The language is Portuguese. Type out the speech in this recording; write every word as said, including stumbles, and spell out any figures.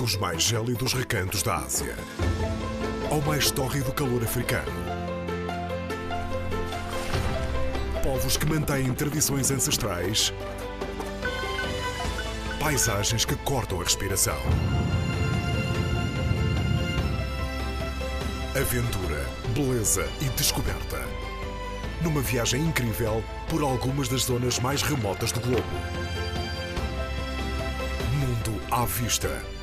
Dos mais gélidos recantos da Ásia ao mais tórrido calor africano. Povos que mantêm tradições ancestrais, paisagens que cortam a respiração. Aventura, beleza e descoberta. Numa viagem incrível por algumas das zonas mais remotas do globo. Mundo à vista.